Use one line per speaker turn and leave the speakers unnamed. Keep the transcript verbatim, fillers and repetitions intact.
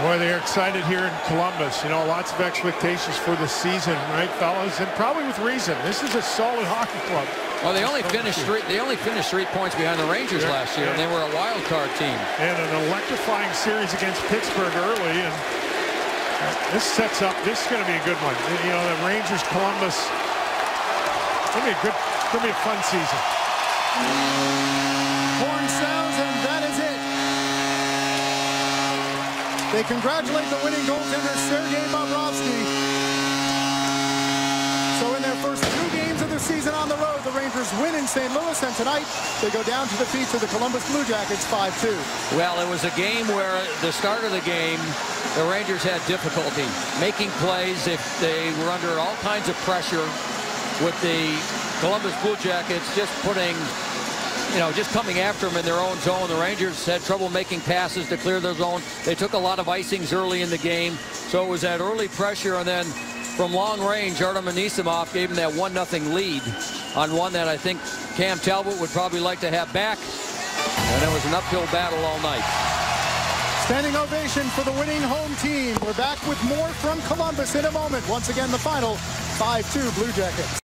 Boy, they're excited here in Columbus. You know, lots of expectations for the season, right, fellas? And probably with reason. This is a solid hockey club.
Well, they only finished three, they only finished three points behind the Rangers yeah, last year, yeah. and they were a wild card team.
And an electrifying series against Pittsburgh early, and this sets up. This is going to be a good one. You know, the Rangers, Columbus. It's going to be a good. It's going to be a fun season.
Horn sounds, and that is it. They congratulate the winning goaltender, Sergei Bobrovsky. So in their first two games of the season on the road, the Rangers win in Saint Louis, and tonight they go down to defeat to the Columbus Blue Jackets five two.
Well, it was a game where the start of the game, the Rangers had difficulty making plays. If they were under all kinds of pressure with the Columbus Blue Jackets just putting, you know, just coming after them in their own zone. The Rangers had trouble making passes to clear their zone. They took a lot of icings early in the game. So it was that early pressure, and then from long range, Artem Anisimov gave him that one nothing lead on one that I think Cam Talbot would probably like to have back. And it was an uphill battle all night.
Standing ovation for the winning home team. We're back with more from Columbus in a moment. Once again, the final five two Blue Jackets.